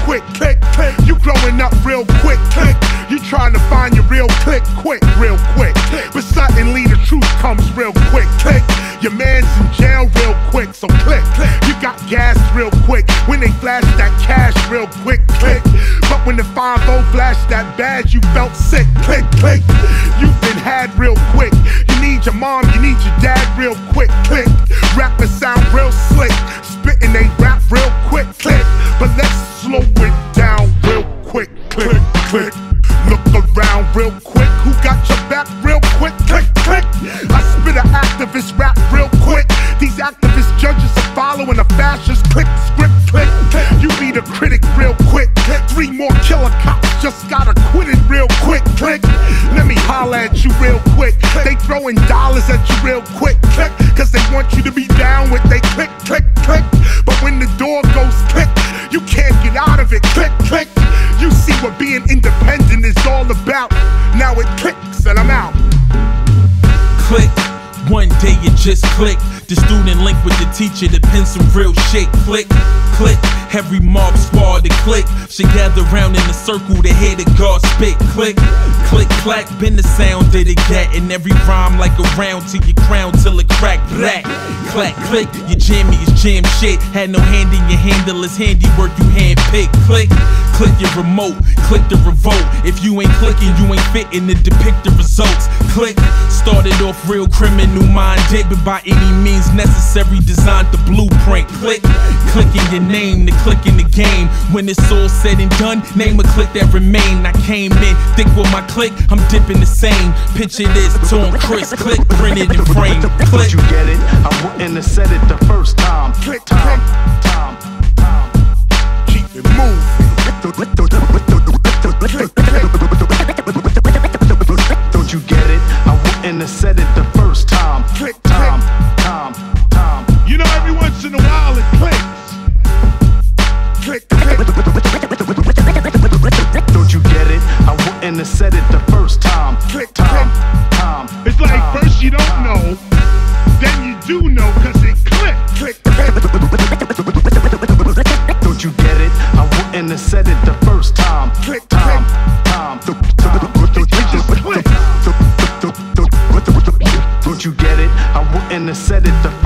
quick. Click, click. You growing up real quick. Click. You trying to find your real click quick, real quick. But suddenly the truth comes real quick. Click. Your man's in jail real quick, so click. You got gas real quick when they flash that cash real quick. Click. But when the 5-0 flashed that badge, you felt sick. Click, click. You've been had real quick. You need your mom, you need your dad real quick. Click. Rappers sound real slick, spitting they rap real quick. Click. But let's slow it down real quick. Click, click. Look around real quick. Who got your back real quick? Click, click. I spit an activist rap real quick. These activist judges are following a fascist click script. Click, click. You be the critic real quick. 3 more killer cops just got acquitted real quick. Click. Let me holler at you real quick. They throwing dollars at you real quick. Click. Cause they want you to be down with they click, click, click. But when the door goes click, you can't get out of it. Click, click. You see what being independent is all about. Now it clicks and I'm out. Click. One day it just click. The student link with the teacher to pin some real shit. Click, click. Every mob squad to click should gather round in a circle to hear the God spit. Click, click, clack. Been the sound that it get in every rhyme like a round to your crown till it crack black. Clack, click. Your jammy is jam shit. Had no hand in your handle, it's handiwork you hand pick. Click, click your remote. Click the revolt. If you ain't clicking, you ain't fitting to depict the results. Click. Started off real criminal minded, but by any means necessary designed the blueprint. Click, clicking your name, the click in the game. When it's all said and done, name a click that remain. I came in thick with my click, I'm dipping the same. Picture this, torn Chris, click, printed in frame. Click. You get it? I wouldn't have said it the first time. Click, time, time, time. Keep it moving. Don't you get it? I wouldn't have said it the first time. Click, time, time, time. You know, every once in a while it clicks. Click, click. Don't you get it? I wouldn't have said it the first time. Click, time, click. time. It's like first you don't know, then you do know, cause it click, click, click. Don't you get it? I wouldn't have said it the first time. Click, time, click. time. It just clicks. Don't you get it? I wouldn't have said it the